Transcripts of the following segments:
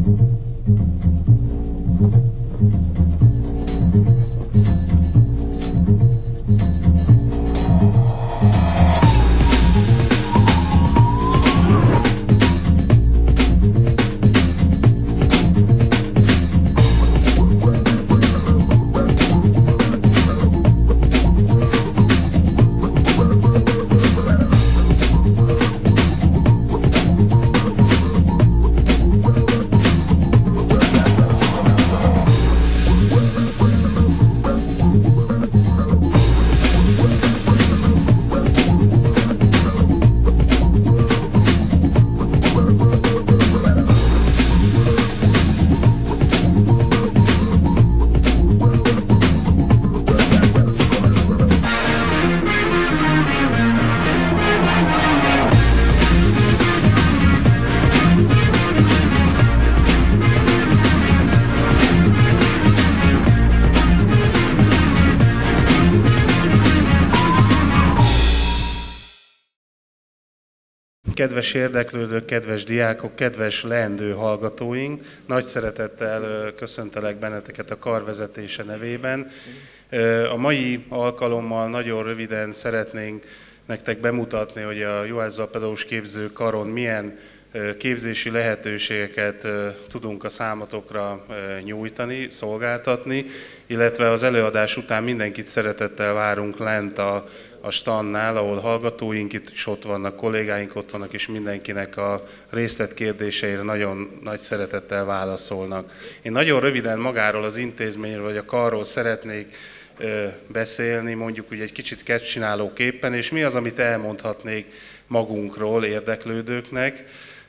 Kedves érdeklődők, kedves diákok, kedves leendő hallgatóink, nagy szeretettel köszöntelek benneteket a kar vezetése nevében. A mai alkalommal nagyon röviden szeretnénk nektek bemutatni, hogy a Juhászai Pedagógus Képző Karon milyen képzési lehetőségeket tudunk a számotokra nyújtani, szolgáltatni, illetve az előadás után mindenkit szeretettel várunk lent a standnál, ahol hallgatóink itt is ott vannak, kollégáink ott vannak, és mindenkinek a részletkérdéseire nagyon nagy szeretettel válaszolnak. Én nagyon röviden magáról az intézményről, vagy a karról szeretnék beszélni, mondjuk úgy egy kicsit kezdcsinálóképpen, és mi az, amit elmondhatnék magunkról érdeklődőknek.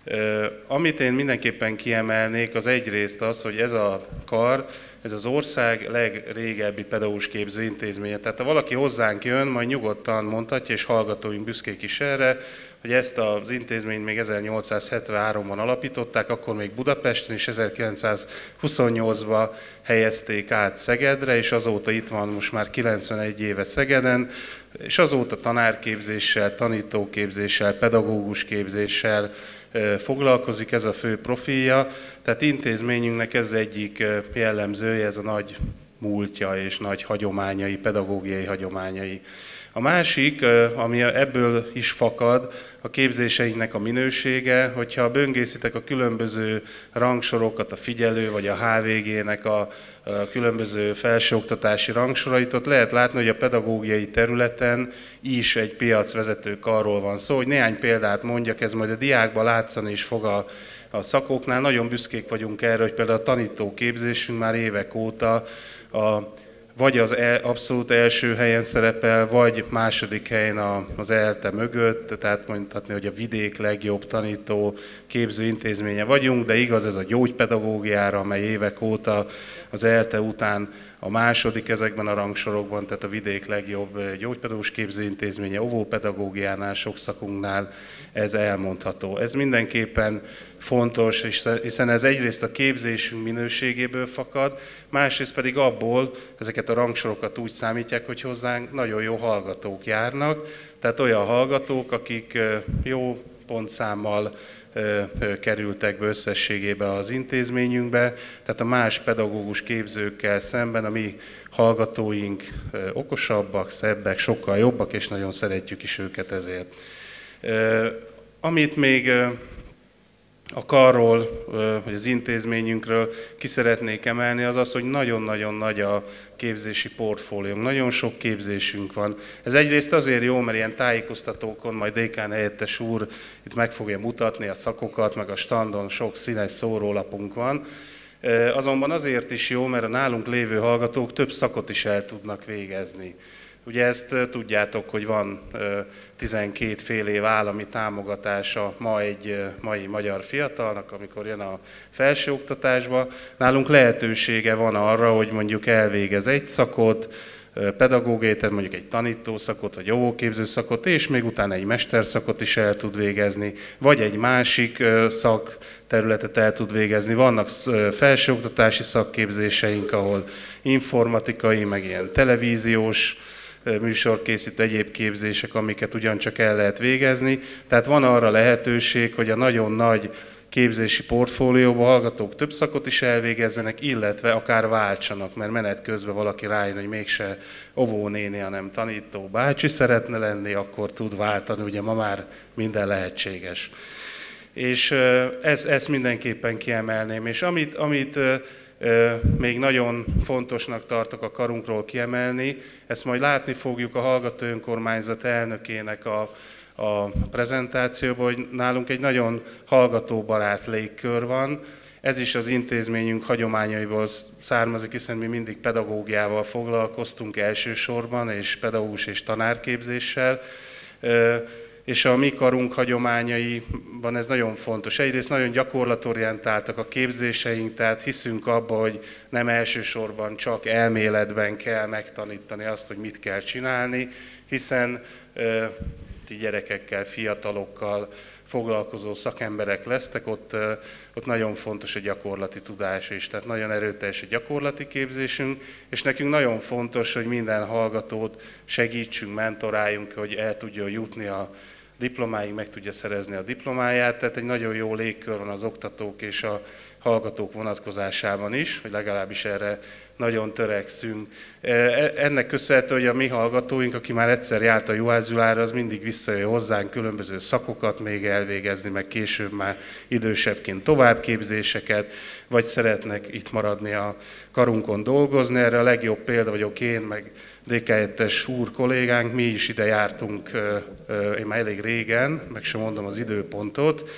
Amit én mindenképpen kiemelnék, az egyrészt az, hogy ez a kar, ez az ország legrégebbi pedagógus képző intézménye. Tehát ha valaki hozzánk jön, majd nyugodtan mondhatja, és hallgatóink büszkék is erre, hogy ezt az intézményt még 1873-ban alapították, akkor még Budapesten, és 1928-ban helyezték át Szegedre, és azóta itt van most már 91 éve Szegeden, és azóta tanárképzéssel, tanítóképzéssel, pedagógusképzéssel foglalkozik, ez a fő profilja. Tehát intézményünknek ez egyik jellemzője, ez a nagy múltja és nagy hagyományai, pedagógiai hagyományai. A másik, ami ebből is fakad, a képzéseinknek a minősége, hogyha böngészitek a különböző rangsorokat, a figyelő vagy a HVG-nek a különböző felsőoktatási rangsorait, ott lehet látni, hogy a pedagógiai területen is egy piacvezető karról van szó. Hogy néhány példát mondjak, ez majd a diákban látszani is fog a szakoknál. Nagyon büszkék vagyunk erre, hogy például a tanítóképzésünk már évek óta vagy az abszolút első helyen szerepel, vagy második helyen az ELTE mögött, tehát mondhatni, hogy a vidék legjobb tanító képző intézménye vagyunk, de igaz ez a gyógypedagógiára, amely évek óta az ELTE után a második ezekben a rangsorokban, tehát a vidék legjobb gyógypedagógus képzőintézménye, óvópedagógiánál, sok szakunknál ez elmondható. Ez mindenképpen fontos, hiszen ez egyrészt a képzésünk minőségéből fakad, másrészt pedig abból, ezeket a rangsorokat úgy számítják, hogy hozzánk nagyon jó hallgatók járnak, tehát olyan hallgatók, akik jó pontszámmal kerültek be összességébe az intézményünkbe, tehát a más pedagógus képzőkkel szemben a mi hallgatóink okosabbak, szebbek, sokkal jobbak, és nagyon szeretjük is őket ezért. Amit még a karról, vagy az intézményünkről ki szeretnék emelni, az az, hogy nagyon-nagyon nagy a képzési portfóliónk, nagyon sok képzésünk van. Ez egyrészt azért jó, mert ilyen tájékoztatókon majd dékán helyettes úr itt meg fogja mutatni a szakokat, meg a standon sok színes szórólapunk van. Azonban azért is jó, mert a nálunk lévő hallgatók több szakot is el tudnak végezni. Ugye ezt tudjátok, hogy van 12 fél év állami támogatása ma egy mai magyar fiatalnak, amikor jön a felsőoktatásba. Nálunk lehetősége van arra, hogy mondjuk elvégez egy szakot, pedagógiai, tehát mondjuk egy tanítószakot, vagy óvóképző szakot, és még utána egy mesterszakot is el tud végezni, vagy egy másik szakterületet el tud végezni. Vannak felsőoktatási szakképzéseink, ahol informatikai, meg ilyen televíziós műsorkészítő egyéb képzések, amiket ugyancsak el lehet végezni. Tehát van arra lehetőség, hogy a nagyon nagy képzési portfólióba hallgatók több szakot is elvégezzenek, illetve akár váltsanak, mert menet közben valaki rájön, hogy mégse óvónéni, hanem tanító bácsi szeretne lenni, akkor tud váltani, ugye ma már minden lehetséges. És ezt mindenképpen kiemelném. És amit még nagyon fontosnak tartok a karunkról kiemelni, ezt majd látni fogjuk a Hallgató Önkormányzat elnökének a prezentációban, hogy nálunk egy nagyon hallgatóbarát légkör van. Ez is az intézményünk hagyományaiból származik, hiszen mi mindig pedagógiával foglalkoztunk elsősorban, és pedagógus és tanárképzéssel. És a mi karunk hagyományaiban ez nagyon fontos. Egyrészt nagyon gyakorlatorientáltak a képzéseink, tehát hiszünk abba, hogy nem elsősorban csak elméletben kell megtanítani azt, hogy mit kell csinálni, hiszen ti gyerekekkel, fiatalokkal foglalkozó szakemberek lesztek, ott nagyon fontos a gyakorlati tudás is, tehát nagyon erőteljes a gyakorlati képzésünk, és nekünk nagyon fontos, hogy minden hallgatót segítsünk, mentoráljunk, hogy el tudja jutni a diplomáig, meg tudja szerezni a diplomáját, tehát egy nagyon jó légkör van az oktatók és a hallgatók vonatkozásában is, hogy legalábbis erre nagyon törekszünk. Ennek köszönhető, hogy a mi hallgatóink, aki már egyszer járt a juhászgyulára, az mindig visszajön hozzánk különböző szakokat még elvégezni, meg később már idősebbként továbbképzéseket, vagy szeretnek itt maradni a karunkon dolgozni. Erre a legjobb példa vagyok én, meg DK-es úr kollégánk, mi is ide jártunk, én már elég régen, meg sem mondom az időpontot,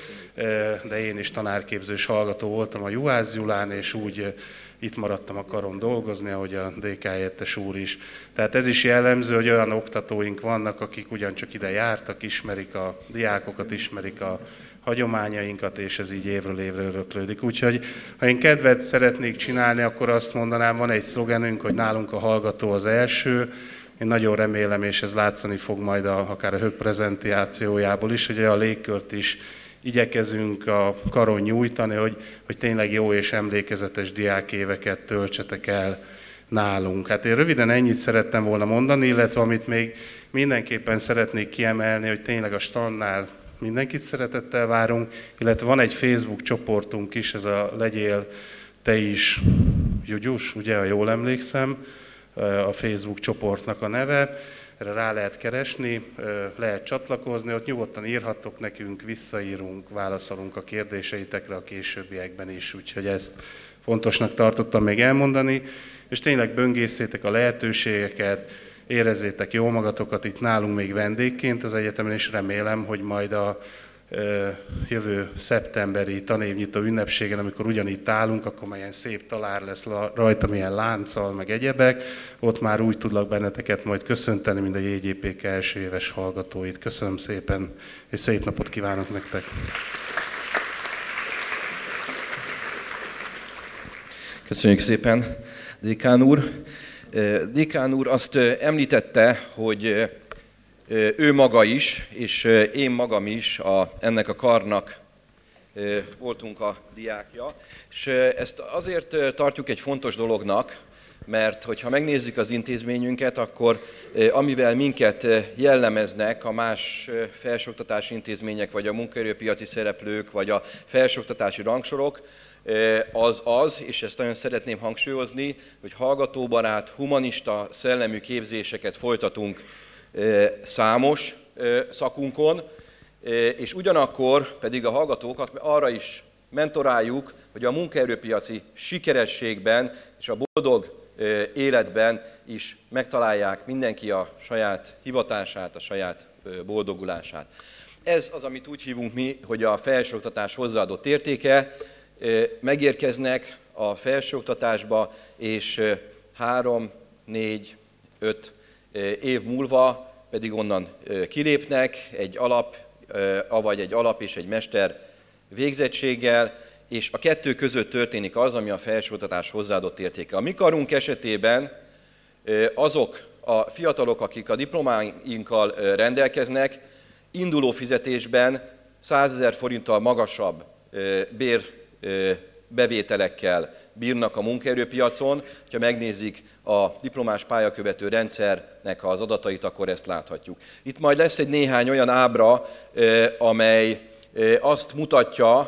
de én is tanárképzős hallgató voltam a Juhász-Gyulán, és úgy itt maradtam a karon dolgozni, ahogy a DK-es úr is. Tehát ez is jellemző, hogy olyan oktatóink vannak, akik ugyancsak ide jártak, ismerik a diákokat, ismerik a hagyományainkat, és ez így évről évre öröklődik. Úgyhogy ha én kedvet szeretnék csinálni, akkor azt mondanám, van egy szlogenünk, hogy nálunk a hallgató az első. Én nagyon remélem, és ez látszani fog majd akár a HÖK prezentációjából is, hogy a légkört is igyekezünk a karon nyújtani, hogy tényleg jó és emlékezetes diákéveket töltsetek el nálunk. Hát én röviden ennyit szerettem volna mondani, illetve amit még mindenképpen szeretnék kiemelni, hogy tényleg a standnál mindenkit szeretettel várunk, illetve van egy Facebook csoportunk is, ez a Legyél te is Jugyus, ugye, ha jól emlékszem, a Facebook csoportnak a neve. Erre rá lehet keresni, lehet csatlakozni, ott nyugodtan írhattok nekünk, visszaírunk, válaszolunk a kérdéseitekre a későbbiekben is, úgyhogy ezt fontosnak tartottam még elmondani, és tényleg böngészétek a lehetőségeket, érezzétek jól magatokat itt nálunk még vendégként az egyetemen, és remélem, hogy majd a jövő szeptemberi tanévnyitó ünnepségen, amikor ugyanitt állunk, akkor már ilyen szép talár lesz rajta, milyen lánccal, meg egyebek, ott már úgy tudlak benneteket majd köszönteni, mint a JGPK első éves hallgatóit. Köszönöm szépen, és szép napot kívánok nektek! Köszönjük szépen, Dékán úr! Dékán úr azt említette, hogy ő maga is, és én magam is ennek a karnak voltunk a diákja, és ezt azért tartjuk egy fontos dolognak, mert hogyha megnézzük az intézményünket, akkor amivel minket jellemeznek a más felsőoktatási intézmények, vagy a munkaerőpiaci szereplők, vagy a felsőoktatási rangsorok, az, és ezt nagyon szeretném hangsúlyozni, hogy hallgatóbarát, humanista, szellemű képzéseket folytatunk számos szakunkon, és ugyanakkor pedig a hallgatókat arra is mentoráljuk, hogy a munkaerőpiaci sikerességben és a boldog életben is megtalálják mindenki a saját hivatását, a saját boldogulását. Ez az, amit úgy hívunk mi, hogy a felsőoktatás hozzáadott értéke. Megérkeznek a felsőoktatásba, és 3, 4, 5 év múlva pedig onnan kilépnek egy alap és egy mester végzettséggel, és a kettő között történik az, ami a felsőoktatás hozzáadott értéke. A mi karunk esetében azok a fiatalok, akik a diplomáinkkal rendelkeznek, induló fizetésben 100 000 forinttal magasabb bérbevételekkel bírnak a munkaerőpiacon. Ha megnézik a diplomás pályakövető rendszernek az adatait, akkor ezt láthatjuk. Itt majd lesz egy néhány olyan ábra, amely azt mutatja,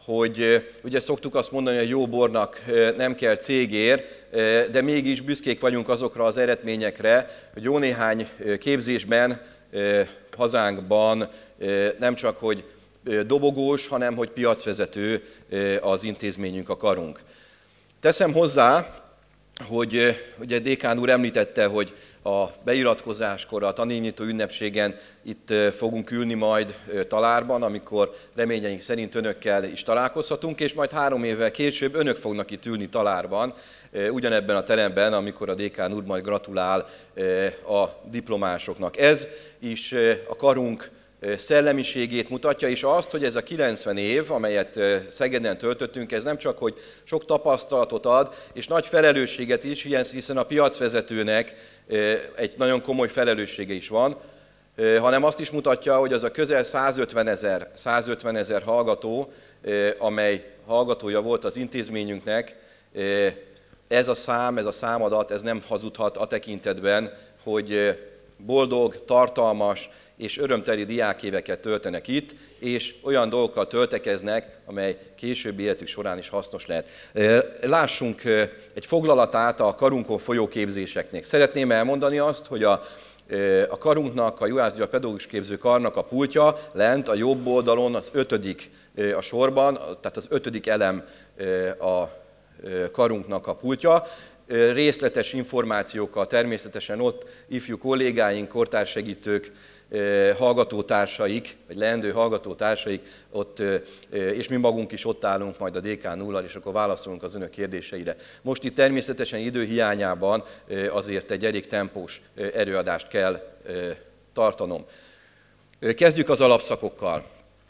hogy ugye szoktuk azt mondani, hogy jó bornak nem kell cégér, de mégis büszkék vagyunk azokra az eredményekre, hogy jó néhány képzésben hazánkban nem csak, hogy dobogós, hanem hogy piacvezető az intézményünk, a karunk. Teszem hozzá, hogy ugye dékán úr említette, hogy a beiratkozáskor, a tanévnyitó ünnepségen itt fogunk ülni majd Talárban, amikor reményeink szerint önökkel is találkozhatunk, és majd 3 évvel később önök fognak itt ülni Talárban, ugyanebben a teremben, amikor a dékán úr majd gratulál a diplomásoknak. Ez is a karunk szellemiségét mutatja, és azt, hogy ez a 90 év, amelyet Szegeden töltöttünk, ez nem csak, hogy sok tapasztalatot ad, és nagy felelősséget is, hiszen a piacvezetőnek egy nagyon komoly felelőssége is van, hanem azt is mutatja, hogy az a közel 150 000 hallgató, amely hallgatója volt az intézményünknek, ez a számadat, ez nem hazudhat a tekintetben, hogy boldog, tartalmas és örömteli diákéveket töltenek itt, és olyan dolgokkal töltekeznek, amely későbbi életük során is hasznos lehet. Lássunk egy foglalatát a karunkon folyó képzéseknek. Szeretném elmondani azt, hogy a karunknak, a Juhász Gyula Pedagógus Képző Karnak a pultja lent a jobb oldalon az 5. a sorban, tehát az 5. elem a karunknak a pultja. Részletes információkkal természetesen ott ifjú kollégáink, kortárssegítők, hallgatótársaik, vagy leendő hallgatótársaik, ott, és mi magunk is ott állunk majd a dékán úrral, és akkor válaszolunk az önök kérdéseire. Most itt természetesen idő hiányában azért egy elég tempós előadást kell tartanom. Kezdjük az alapszakokkal.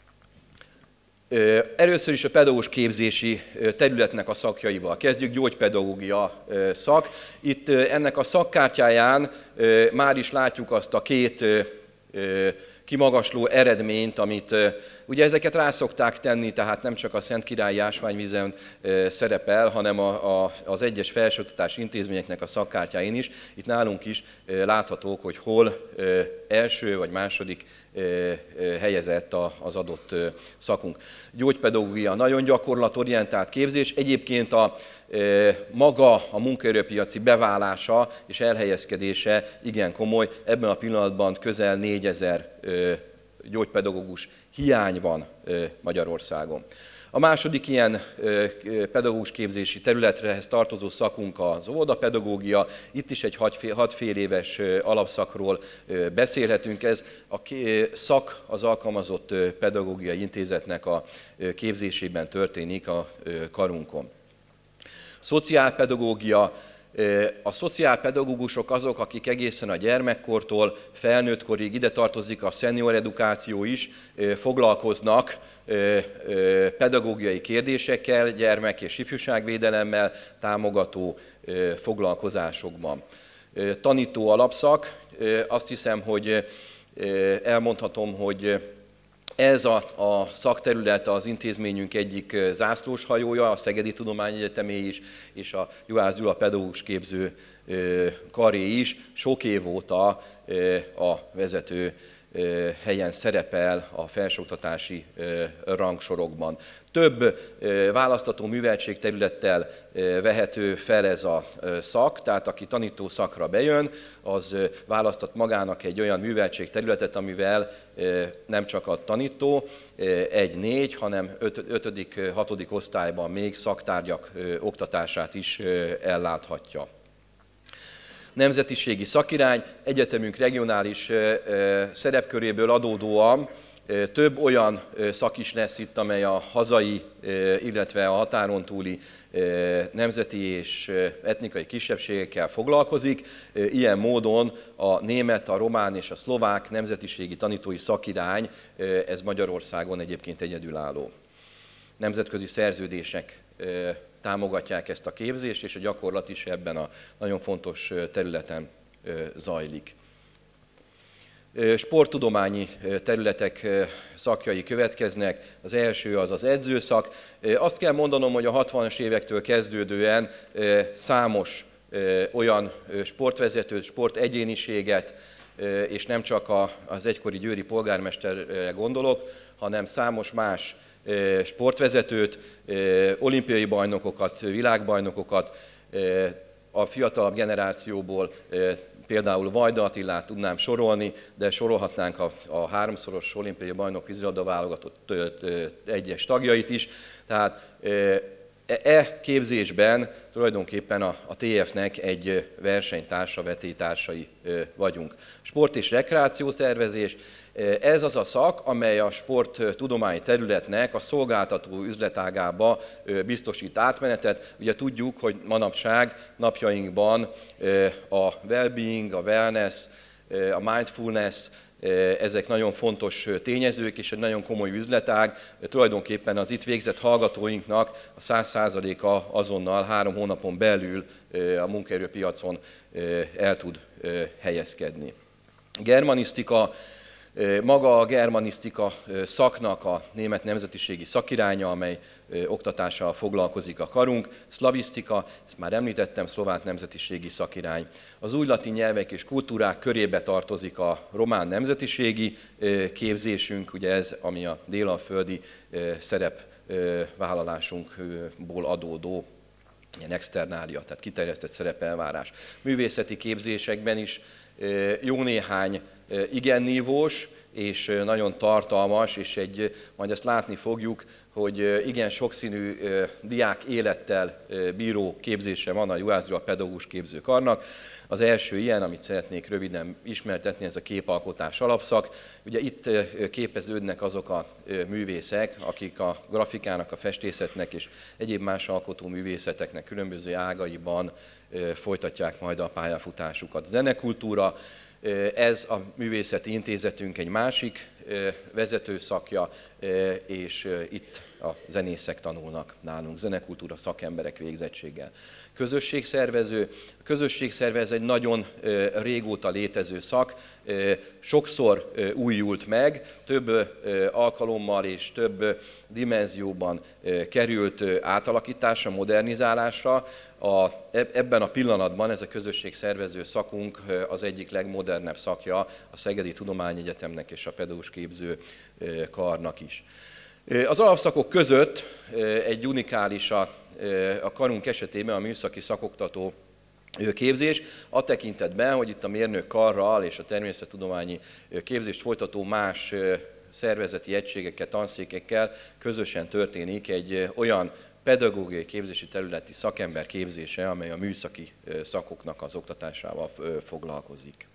Először is a pedagógus képzési területnek a szakjaival. Kezdjük gyógypedagógia szak. Itt ennek a szakkártyáján már is látjuk azt a 2 kimagasló eredményt, amit ugye ezeket rá szokták tenni, tehát nem csak a Szentkirályi Ásványvízen szerepel, hanem az egyes felsőoktatási intézményeknek a szakkártyáin is. Itt nálunk is láthatók, hogy hol első vagy második helyezett az adott szakunk. Gyógypedagógia nagyon gyakorlatorientált képzés, egyébként maga a munkaerőpiaci beválása és elhelyezkedése igen komoly, ebben a pillanatban közel 4000 gyógypedagógus hiány van Magyarországon. A második ilyen pedagógus képzési területrehez tartozó szakunk az óvodapedagógia. Itt is egy 6 fél éves alapszakról beszélhetünk. Ez a szak az alkalmazott pedagógiai intézetnek a képzésében történik a karunkon. Szociálpedagógia. A szociálpedagógusok azok, akik egészen a gyermekkortól felnőttkorig, ide tartozik a senior edukáció is, foglalkoznak pedagógiai kérdésekkel, gyermek- és ifjúságvédelemmel, támogató foglalkozásokban. Tanító alapszak, azt hiszem, hogy elmondhatom, hogy ez a szakterület az intézményünk egyik zászlóshajója, a Szegedi Tudományegyetemé is, és a Juhász Gyula Pedagógus Képző Karé is sok év óta a vezető helyen szerepel a felsőoktatási rangsorokban. Több választható műveltségterülettel vehető fel ez a szak, tehát aki tanító szakra bejön, az választhat magának egy olyan műveltségterületet, amivel nem csak a tanító 1-4, hanem 5.-6. osztályban még szaktárgyak oktatását is elláthatja. Nemzetiségi szakirány, egyetemünk regionális szerepköréből adódóan több olyan szak is lesz itt, amely a hazai, illetve a határon túli nemzeti és etnikai kisebbségekkel foglalkozik. Ilyen módon a német, a román és a szlovák nemzetiségi tanítói szakirány, ez Magyarországon egyébként egyedülálló. Nemzetközi szerződések támogatják ezt a képzést, és a gyakorlat is ebben a nagyon fontos területen zajlik. Sporttudományi területek szakjai következnek. Az első az az edzőszak. Azt kell mondanom, hogy a 60-as évektől kezdődően számos olyan sportvezetőt, sportegyéniséget, és nem csak az egykori győri polgármesterre gondolok, hanem számos más sportvezetőt, olimpiai bajnokokat, világbajnokokat, a fiatalabb generációból például Vajda Attilát tudnám sorolni, de sorolhatnánk a háromszoros olimpiai bajnok vízilabda válogatott egyes tagjait is. Tehát képzésben tulajdonképpen a TF-nek egy versenytársa, vetélytársai vagyunk. Sport és rekreációtervezés, ez az a szak, amely a sporttudományi területnek a szolgáltató üzletágába biztosít átmenetet. Ugye tudjuk, hogy manapság, napjainkban a well-being, a wellness, a mindfulness, ezek nagyon fontos tényezők, és egy nagyon komoly üzletág. Tulajdonképpen az itt végzett hallgatóinknak a 100%-a azonnal 3 hónapon belül a munkaerőpiacon el tud helyezkedni. Germanisztika, maga a germanisztika szaknak a német nemzetiségi szakiránya, amely oktatással foglalkozik a karunk, szlavisztika, ezt már említettem, szlovák nemzetiségi szakirány. Az új latin nyelvek és kultúrák körébe tartozik a román nemzetiségi képzésünk, ugye ez, ami a délalföldi szerepvállalásunkból adódó ilyen externália, tehát kiterjesztett szerepelvárás. Művészeti képzésekben is jó néhány igen nívós és nagyon tartalmas, és majd ezt látni fogjuk, hogy igen sokszínű diák élettel bíró képzése van a Juhász Pedagógus Képzőkarnak. Az első ilyen, amit szeretnék röviden ismertetni, ez a képalkotás alapszak. Ugye itt képeződnek azok a művészek, akik a grafikának, a festészetnek és egyéb más alkotó művészeteknek különböző ágaiban folytatják majd a pályafutásukat. Zenekultúra, ez a művészeti intézetünk egy másik vezetőszakja, és itt a zenészek tanulnak nálunk, zenekultúra szakemberek végzettséggel. Közösségszervező. A közösségszervező egy nagyon régóta létező szak, sokszor újult meg, több alkalommal és több dimenzióban került átalakításra, modernizálásra. Ebben a pillanatban ez a közösségszervező szakunk az egyik legmodernebb szakja a Szegedi Tudományegyetemnek és a Pedagógus Képző Karnak is. Az alapszakok között egy unikális a karunk esetében a műszaki szakoktató képzés, a tekintetben, hogy itt a mérnök karral és a természettudományi képzést folytató más szervezeti egységekkel, tanszékekkel közösen történik egy olyan pedagógiai képzési területi szakember képzése, amely a műszaki szakoknak az oktatásával foglalkozik.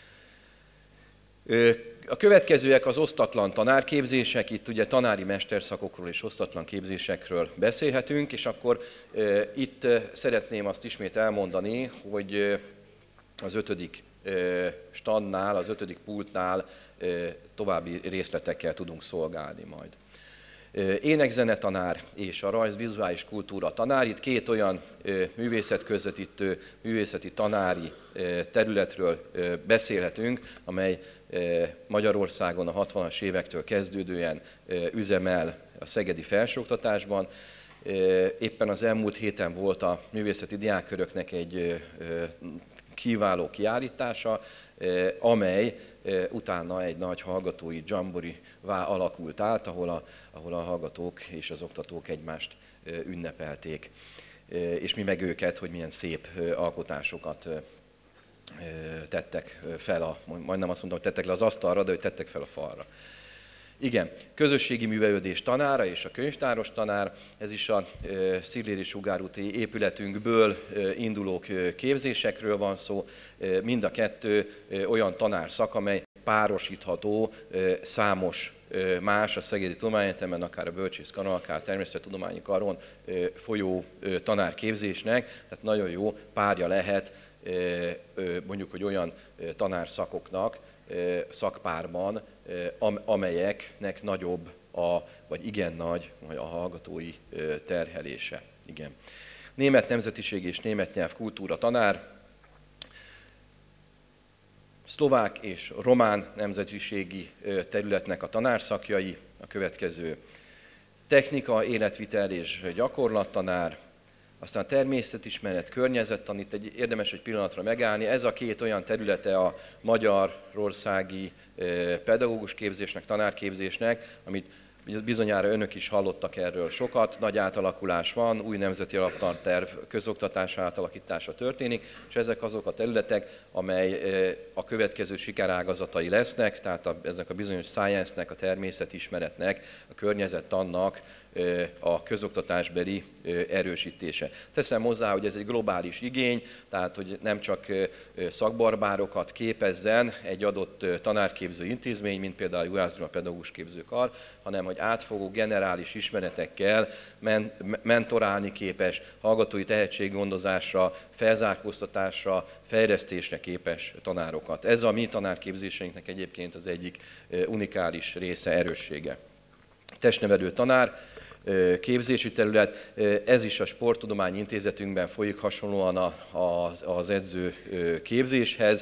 A következőek az osztatlan tanárképzések, itt ugye tanári mesterszakokról és osztatlan képzésekről beszélhetünk, és akkor itt szeretném azt ismét elmondani, hogy az 5. standnál, az 5. pultnál további részletekkel tudunk szolgálni majd. Énekzenetanár és a rajz-vizuális kultúra tanár. Itt két olyan művészetközvetítő, művészeti tanári területről beszélhetünk, amely Magyarországon a 60-as évektől kezdődően üzemel a szegedi felsőoktatásban. Éppen az elmúlt héten volt a művészeti diákköröknek egy kiváló kiállítása, amely utána egy nagy hallgatói dzsamborivá alakult át, ahol a hallgatók és az oktatók egymást ünnepelték, és mi meg őket, hogy milyen szép alkotásokat tettek fel, majdnem azt mondtam, hogy tettek le az asztalra, de hogy tettek fel a falra. Igen, közösségi művelődés tanára és a könyvtáros tanár, ez is a Szilléri sugárúti épületünkből induló képzésekről van szó, mind a kettő olyan tanárszak, amely párosítható számos más a Szegedi Tudományegyetemen, akár a Bölcsészkaron, akár a Természettudományi Karon folyó tanárképzésnek, tehát nagyon jó párja lehet mondjuk, hogy olyan tanárszakoknak szakpárban, amelyeknek nagyobb, vagy igen nagy a hallgatói terhelése. Igen. Német nemzetiség és német nyelv kultúra tanár, szlovák és román nemzetiségi területnek a tanárszakjai, a következő technika, életvitel és gyakorlattanár, aztán természetismeret, környezettan, itt érdemes egy pillanatra megállni. Ez a két olyan területe a magyarországi pedagógus képzésnek, tanárképzésnek, amit bizonyára önök is hallottak erről sokat, nagy átalakulás van, új nemzeti alaptanterv közoktatás átalakítása történik, és ezek azok a területek, amely a következő sikerágazatai lesznek, tehát ezek a bizonyos science-nek, a természetismeretnek, a környezettannak a közoktatásbeli erősítése. Teszem hozzá, hogy ez egy globális igény, tehát hogy nem csak szakbarbárokat képezzen egy adott tanárképző intézmény, mint például a Juhász Gyula Pedagógus Képzőkar, hanem hogy átfogó generális ismeretekkel mentorálni képes, hallgatói tehetséggondozásra, felzárkóztatásra, fejlesztésre képes tanárokat. Ez a mi tanárképzéseinknek egyébként az egyik unikális része, erőssége. Testnevelő tanár, képzési terület, ez is a Sporttudományi Intézetünkben folyik hasonlóan az edző képzéshez.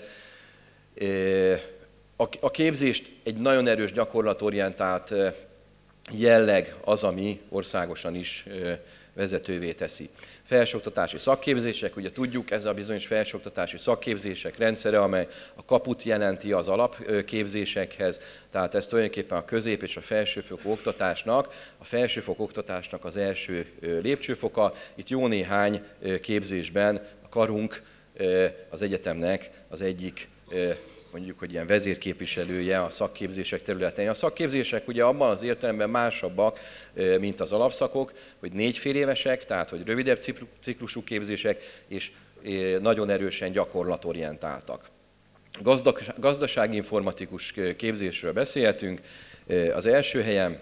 A képzést egy nagyon erős gyakorlatorientált jelleg az, ami országosan is vezetővé teszi. Felsőoktatási szakképzések, ugye tudjuk, ez a bizonyos felsőoktatási szakképzések rendszere, amely a kaput jelenti az alapképzésekhez, tehát ez tulajdonképpen a közép- és a felsőfokú oktatásnak, az első lépcsőfoka. Itt jó néhány képzésben a karunk az egyetemnek az egyik mondjuk, hogy ilyen vezérképviselője a szakképzések területén. A szakképzések ugye abban az értelemben másabbak, mint az alapszakok, hogy 4 félévesek, tehát hogy rövidebb ciklusú képzések, és nagyon erősen gyakorlatorientáltak. Gazdasági informatikus képzésről beszélhetünk az első helyen.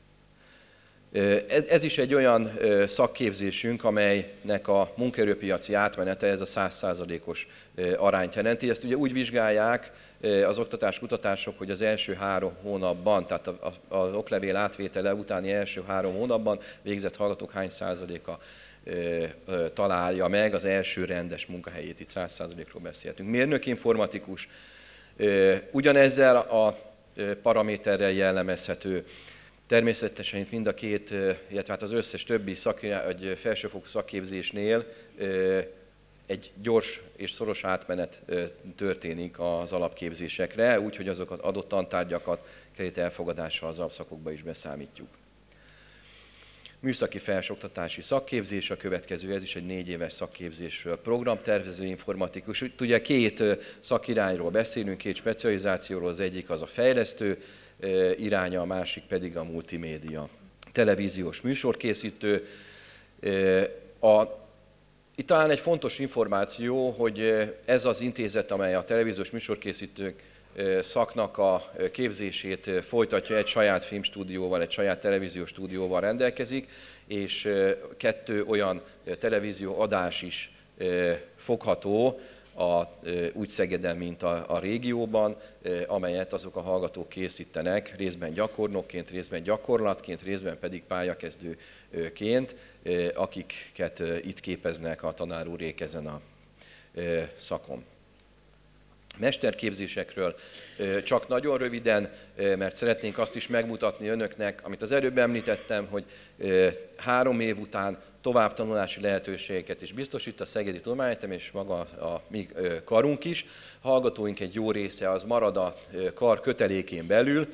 Ez is egy olyan szakképzésünk, amelynek a munkaerőpiaci átmenete ez a 100%-os arányt jelenti. Ezt ugye úgy vizsgálják az oktatáskutatások, hogy az első 3 hónapban, tehát az oklevél átvétele utáni első 3 hónapban végzett hallgatók hány százaléka találja meg az első rendes munkahelyét, itt 100%-ról beszéltünk. Mérnök informatikus ugyanezzel a paraméterrel jellemezhető. Természetesen itt mind a két, illetve hát az összes többi felsőfokú szakképzésnél egy gyors és szoros átmenet történik az alapképzésekre, úgyhogy azokat adott tantárgyakat kredit elfogadással az alapszakokba is beszámítjuk. Műszaki felsőoktatási szakképzés a következő, ez is egy 4 éves szakképzésről. Programtervező informatikus, ugye 2 szakirányról beszélünk, 2 specializációról, az egyik az a fejlesztő iránya, a másik pedig a multimédia. Televíziós műsorkészítő. Itt talán egy fontos információ, hogy ez az intézet, amely a televíziós műsorkészítők szaknak a képzését folytatja, egy saját filmstúdióval, egy saját televíziós stúdióval rendelkezik, és 2 olyan televízió adás is fogható, úgy Szegeden, mint a régióban, amelyet azok a hallgatók készítenek, részben gyakornokként, részben gyakorlatként, részben pedig pályakezdőként, akiket itt képeznek a tanár úrék ezen a szakon. Mesterképzésekről csak nagyon röviden, mert szeretnénk azt is megmutatni önöknek, amit az előbb említettem, hogy 3 év után továbbtanulási lehetőségeket is biztosít a Szegedi Tudományegyetem és maga a mi karunk is. A hallgatóink egy jó része az marad a kar kötelékén belül,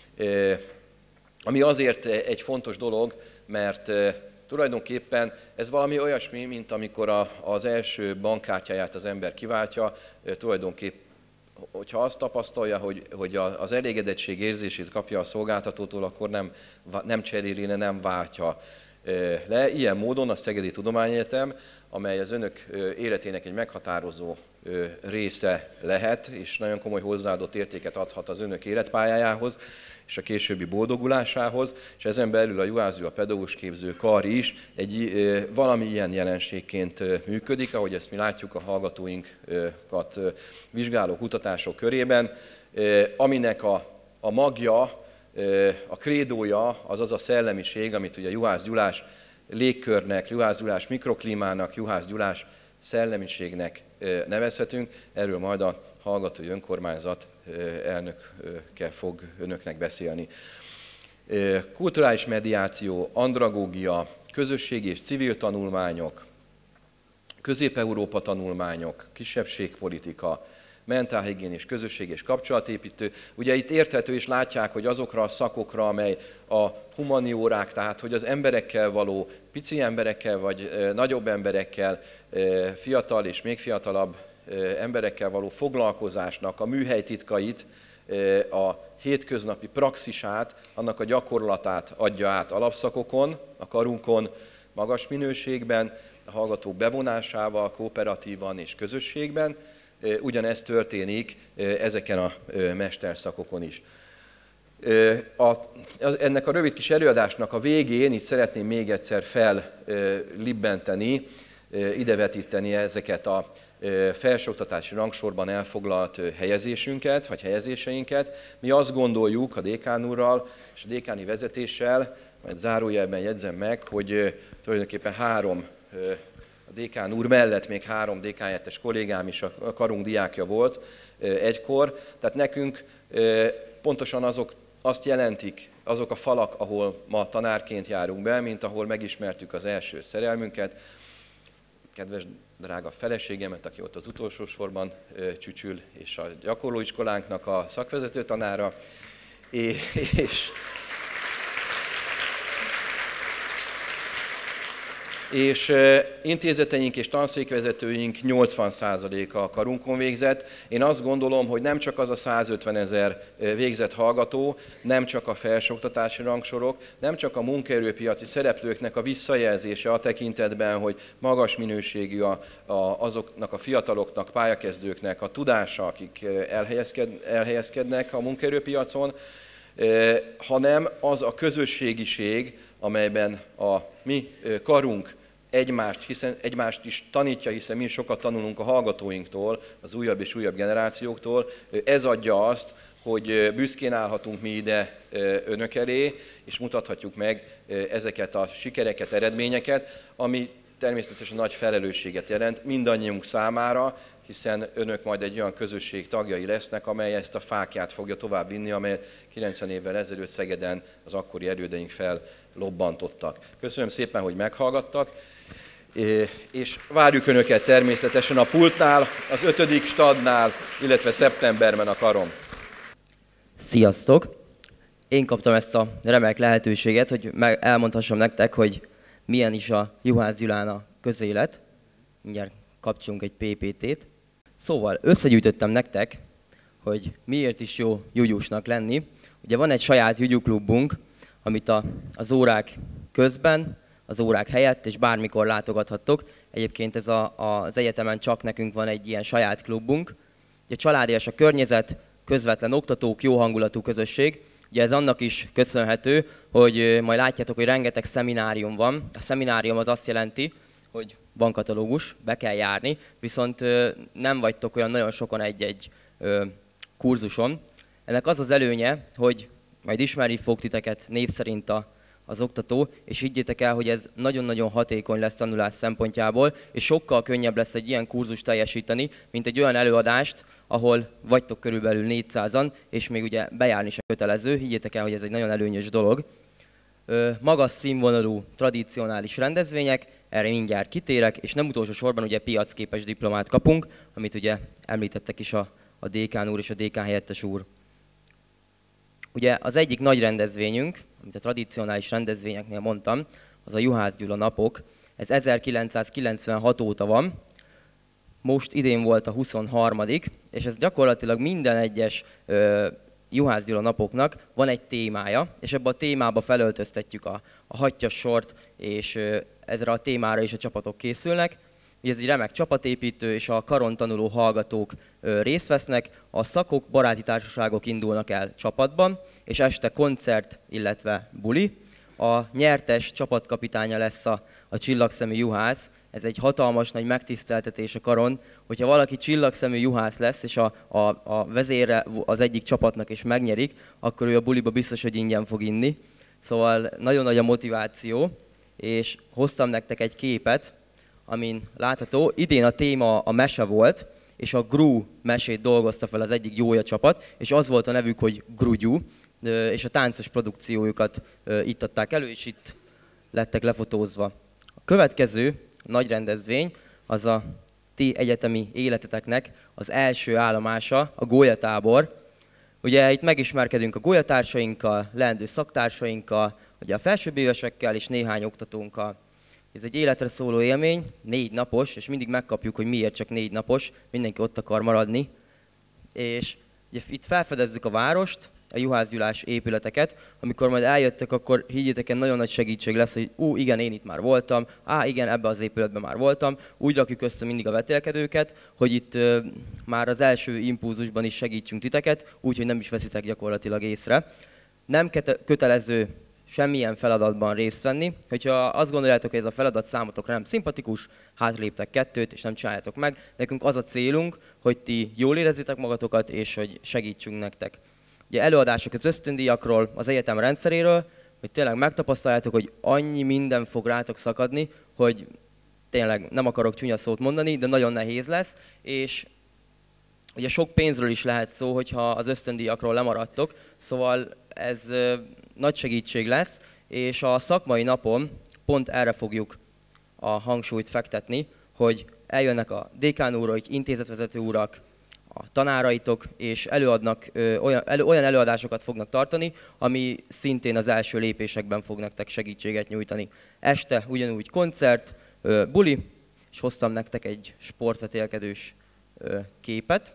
ami azért egy fontos dolog, mert tulajdonképpen ez valami olyasmi, mint amikor az első bankkártyáját az ember kiváltja, tulajdonképpen hogyha azt tapasztalja, hogy az elégedettség érzését kapja a szolgáltatótól, akkor nem cseréli, nem váltja le. Ilyen módon a Szegedi Tudományegyetem, amely az önök életének egy meghatározó része lehet, és nagyon komoly hozzáadott értéket adhat az önök életpályájához, és a későbbi boldogulásához, és ezen belül a Juhász Gyula Pedagógus Képzőkar is valami ilyen jelenségként működik, ahogy ezt mi látjuk a hallgatóinkat vizsgáló kutatások körében, aminek a magja, a krédója az a szellemiség, amit ugye Juhász Gyulás légkörnek, Juhász Gyulás mikroklímának, Juhász Gyulás szellemiségnek nevezhetünk. Erről majd a hallgatói önkormányzat elnöke fog önöknek beszélni. Kulturális mediáció, andragógia, közösségi és civil tanulmányok, Közép-Európa tanulmányok, kisebbségpolitika, mentálhigiénés, közösség és kapcsolatépítő. Ugye itt érthető és látják, hogy azokra a szakokra, amely a humaniórák, tehát hogy az emberekkel való, pici emberekkel vagy nagyobb emberekkel, fiatal és még fiatalabb emberekkel való foglalkozásnak a műhelytitkait, a hétköznapi praxisát, annak a gyakorlatát adja át alapszakokon, a karunkon, magas minőségben, a hallgatók bevonásával, kooperatívan és közösségben. Ugyanezt történik ezeken a mesterszakokon is. Ennek a rövid kis előadásnak a végén itt szeretném még egyszer fellibbenteni, idevetíteni ezeket a felsőoktatási rangsorban elfoglalt helyezésünket, vagy helyezéseinket. Mi azt gondoljuk a dékán úrral és a dékáni vezetéssel, majd zárójelben jegyzem meg, hogy tulajdonképpen a dékán úr mellett még 3 dékánhelyettes kollégám is a karunk diákja volt egykor. Tehát nekünk pontosan azt jelentik azok a falak, ahol ma tanárként járunk be, mint ahol megismertük az első szerelmünket. Kedves drága feleségemet, aki ott az utolsó sorban csücsül, és a gyakorlóiskolánknak a szakvezető tanára, és intézeteink és tanszékvezetőink 80%-a a karunkon végzett. Én azt gondolom, hogy nem csak az a 150 000 végzett hallgató, nem csak a felsőoktatási rangsorok, nem csak a munkaerőpiaci szereplőknek a visszajelzése a tekintetben, hogy magas minőségű azoknak a fiataloknak, pályakezdőknek a tudása, akik elhelyezkednek a munkaerőpiacon, hanem az a közösségiség, amelyben a mi karunk egymást is tanítja, hiszen mi sokat tanulunk a hallgatóinktól, az újabb és újabb generációktól. Ez adja azt, hogy büszkén állhatunk mi ide önök elé, és mutathatjuk meg ezeket a sikereket, eredményeket, ami természetesen nagy felelősséget jelent mindannyiunk számára, hiszen önök majd egy olyan közösség tagjai lesznek, amely ezt a fáklyát fogja tovább vinni, amelyet 90 évvel ezelőtt Szegeden az akkori erődeink fellobbantottak. Köszönöm szépen, hogy meghallgattak, és várjuk önöket természetesen a pultnál, az 5. stadnál, illetve szeptemberben a karon. Sziasztok! Én kaptam ezt a remek lehetőséget, hogy elmondhassam nektek, hogy milyen is a Juhász Gyulán a közélet. Mindjárt kapcsolunk egy PPT-t. Szóval összegyűjtöttem nektek, hogy miért is jó jugyusnak lenni. Ugye van egy saját jugyuklubunk, amit az órák közben, az órák helyett és bármikor látogathattok. Egyébként ez az egyetemen csak nekünk van egy ilyen saját klubunk. Ugye családias a környezet, közvetlen oktatók, jó hangulatú közösség. Ugye ez annak is köszönhető, hogy majd látjátok, hogy rengeteg szeminárium van. A szeminárium az azt jelenti, hogy van katalógus, be kell járni, viszont nem vagytok olyan nagyon sokan egy-egy kurzuson. Ennek az az előnye, hogy majd ismerni fog titeket név szerint az oktató, és higgyétek el, hogy ez nagyon-nagyon hatékony lesz tanulás szempontjából, és sokkal könnyebb lesz egy ilyen kurzust teljesíteni, mint egy olyan előadást, ahol vagytok körülbelül 400-an, és még ugye bejárni se kötelező. Higgyétek el, hogy ez egy nagyon előnyös dolog. Magas színvonalú, tradicionális rendezvények, erre mindjárt kitérek, és nem utolsó sorban ugye piacképes diplomát kapunk, amit ugye említettek is a dékán úr és a dékán helyettes úr. Ugye az egyik nagy rendezvényünk, amit a tradicionális rendezvényeknél mondtam, az a Juhász Gyula napok. Ez 1996 óta van, most idén volt a 23. és ez gyakorlatilag minden egyes Juhász Gyula napoknak van egy témája, és ebbe a témába felöltöztetjük a hattyas sort, és ezre a témára is a csapatok készülnek. Ez egy remek csapatépítő, és a karon tanuló hallgatók részt vesznek, a szakok, baráti társaságok indulnak el csapatban, és este koncert, illetve buli. A nyertes csapatkapitánya lesz a csillagszemű juhász. Ez egy hatalmas nagy megtiszteltetés a karon, hogyha valaki csillagszemű juhász lesz, és a vezére az egyik csapatnak is megnyerik, akkor ő a buliba biztos, hogy ingyen fog inni. Szóval nagyon nagy a motiváció, és hoztam nektek egy képet, amin látható, idén a téma a mese volt, és a Gru mesét dolgozta fel az egyik jója csapat, és az volt a nevük, hogy Grugyú, és a táncos produkciójukat itt adták elő, és itt lettek lefotózva. A következő nagy rendezvény az a ti egyetemi életeteknek az első állomása a gólyatábor. Ugye itt megismerkedünk a gólyatársainkkal, leendő szaktársainkkal, ugye a felsőbb évesekkel és néhány oktatónkkal. Ez egy életre szóló élmény, 4 napos, és mindig megkapjuk, hogy miért csak 4 napos, mindenki ott akar maradni. És ugye itt felfedezzük a várost, a juhászgyulás épületeket. Amikor majd eljöttek, akkor higgyétek el, nagyon nagy segítség lesz, hogy igen, én itt már voltam, igen, ebbe az épületben már voltam. Úgy rakjuk össze mindig a vetélkedőket, hogy itt már az első impulzusban is segítsünk titeket, úgyhogy nem is veszitek gyakorlatilag észre. Nem kötelező semmilyen feladatban részt venni. Hogyha azt gondoljátok, hogy ez a feladat számotokra nem szimpatikus, hátraléptek 2 és nem csináljátok meg. Nekünk az a célunk, hogy ti jól érezzétek magatokat, és hogy segítsünk nektek. Ugye előadások az ösztöndíjakról, az egyetem rendszeréről, hogy tényleg megtapasztaljátok, hogy annyi minden fog rátok szakadni, hogy tényleg nem akarok csúnya szót mondani, de nagyon nehéz lesz, és ugye sok pénzről is lehet szó, hogyha az ösztöndíjakról lemaradtok, szóval ez nagy segítség lesz, és a szakmai napon pont erre fogjuk a hangsúlyt fektetni, hogy eljönnek a dékán úraik, intézetvezető urak, a tanáraitok, és előadnak, olyan előadásokat fognak tartani, ami szintén az első lépésekben fog nektek segítséget nyújtani. Este ugyanúgy koncert, buli, és hoztam nektek egy sportvetélkedős képet.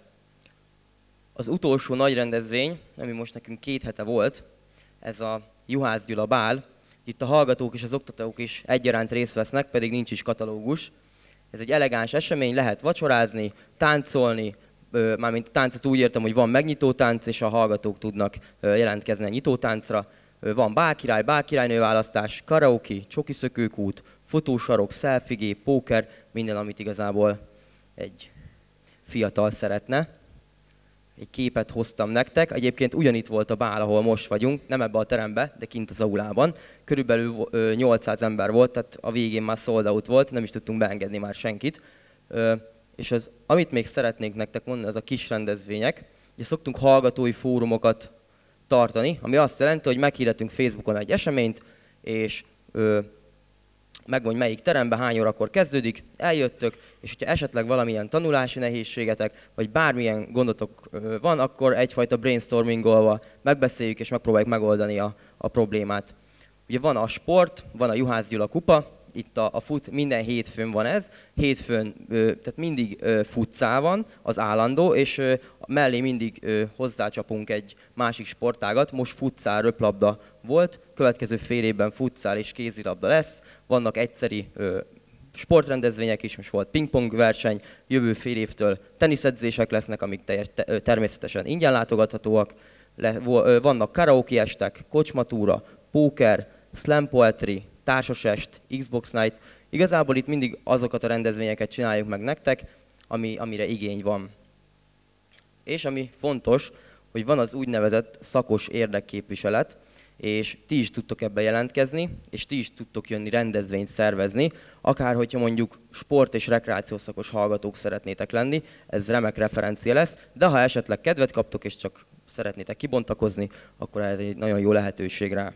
Az utolsó nagy rendezvény, ami most nekünk 2 hete volt, ez a Juhász Gyula bál. Itt a hallgatók és az oktatók is egyaránt részt vesznek, pedig nincs is katalógus. Ez egy elegáns esemény, lehet vacsorázni, táncolni, mármint táncot úgy értem, hogy van megnyitó tánc, és a hallgatók tudnak jelentkezni a nyitótáncra. Van bálkirály, bálkirálynő választás, karaoke, csokiszökőkút, fotósarok, selfie-gép, póker, minden, amit igazából egy fiatal szeretne. Egy képet hoztam nektek, egyébként ugyanitt volt a bál, ahol most vagyunk, nem ebbe a terembe, de kint az aulában. Körülbelül 800 ember volt, tehát a végén már sold out volt, nem is tudtunk beengedni már senkit. És amit még szeretnénk nektek mondani, az a kis rendezvények. Ugye szoktunk hallgatói fórumokat tartani, ami azt jelenti, hogy meghirdetünk Facebookon egy eseményt, és megmondj melyik teremben, hány órakor kezdődik, eljöttök, és hogyha esetleg valamilyen tanulási nehézségetek, vagy bármilyen gondotok van, akkor egyfajta brainstormingolva megbeszéljük és megpróbáljuk megoldani a problémát. Ugye van a sport, van a Juhász Gyula kupa, itt a fut, minden hétfőn van ez, hétfőn, tehát mindig futszál van, az állandó, és mellé mindig hozzácsapunk egy másik sportágat, most futszál, röplabda volt, következő fél évben futszál és kézilabda lesz, vannak egyszeri sportrendezvények is, most volt pingpong verseny, jövő fél évtől teniszedzések lesznek, amik természetesen ingyen látogathatóak, vannak karaoke estek, kocsmatúra, póker, slam poetry, társasest, Xbox Night. Igazából itt mindig azokat a rendezvényeket csináljuk meg nektek, amire igény van. És ami fontos, hogy van az úgynevezett szakos érdekképviselet, és ti is tudtok ebbe jelentkezni, és ti is tudtok jönni rendezvényt szervezni, akár hogyha mondjuk sport- és rekreációszakos hallgatók szeretnétek lenni, ez remek referencia lesz, de ha esetleg kedvet kaptok, és csak szeretnétek kibontakozni, akkor ez egy nagyon jó lehetőség rá.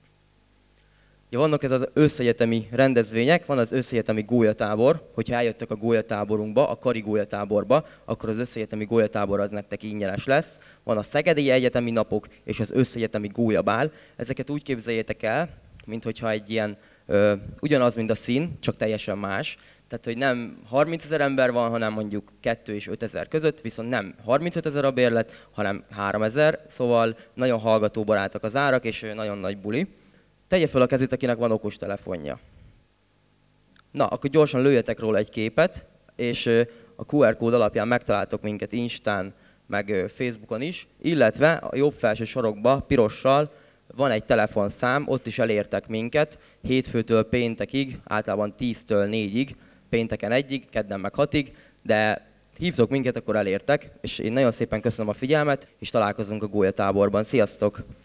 Ja, vannak ez az összegyetemi rendezvények, van az összegyetemi gólyatábor, hogyha eljöttek a gólyatáborunkba, a Kari gólyatáborba, akkor az összegyetemi gólyatábor az nektek ingyenes lesz. Van a Szegedi Egyetemi Napok és az összegyetemi gólyabál. Ezeket úgy képzeljétek el, minthogyha egy ilyen, ugyanaz, mint a szín, csak teljesen más. Tehát, hogy nem 30 000 ember van, hanem mondjuk 2 és 5 000 között, viszont nem 35 000 a bérlet, hanem 3000, szóval nagyon hallgatóbarátak az árak, és nagyon nagy buli. Tegye fel a kezét, akinek van okostelefonja. Na, akkor gyorsan lőjetek róla egy képet, és a QR kód alapján megtaláltok minket Instán, meg Facebookon is, illetve a jobb felső sarokba pirossal van egy telefonszám, ott is elértek minket, hétfőtől péntekig, általában 10-től 4-ig, pénteken 1-ig, kedden meg 6-ig, de hívtok minket, akkor elértek, és én nagyon szépen köszönöm a figyelmet, és találkozunk a gólyatáborban. Sziasztok!